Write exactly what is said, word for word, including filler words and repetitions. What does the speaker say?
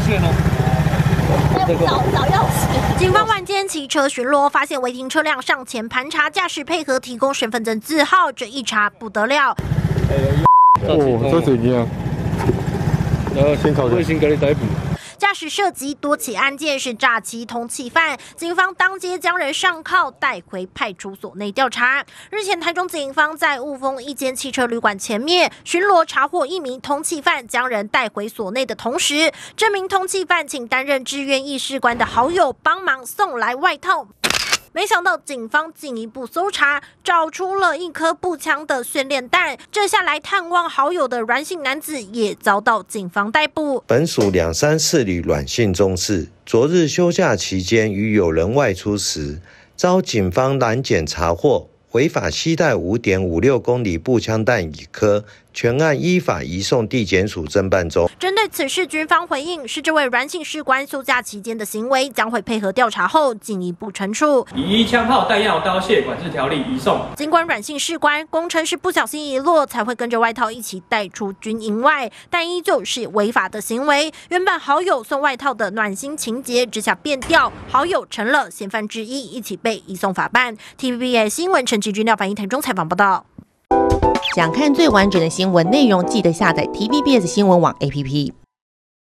线哦。 找找钥匙。警方晚间骑车巡逻，发现违停车辆上前盘查，驾驶配合提供身份证字号，这一查不得了。 哦，这怎样？然后先考先给你逮捕。 驾驶涉及多起案件，是诈欺通缉犯。警方当街将人上铐带回派出所内调查。日前，台中警方在雾峰一间汽车旅馆前面巡逻，查获一名通缉犯，将人带回所内的同时，这名通缉犯请担任志愿役士官的好友帮忙送来外套。 没想到警方进一步搜查，找出了一颗步枪的训练弹。这下来探望好友的阮姓男子也遭到警方逮捕。 本属两三四旅阮姓中士，昨日休假期间与友人外出时，遭警方拦检查获违法携带 五点五六公里步枪弹一颗，全案依法移送地检署侦办中。 针对此事，军方回应是这位阮姓士官休假期间的行为，将会配合调查后进一步惩处。 以依枪炮弹药刀械管制条例移送。 尽管阮姓士官工程是不小心遗落，才会跟着外套一起带出军营外，但依旧是违法的行为。原本好友送外套的暖心情节之下变调，好友成了嫌犯之一，一起被移送法办。T V B S 新闻陈其君廖反映台中采访报道。 想看最完整的新闻内容，记得下载 T V B S 新闻网 A P P。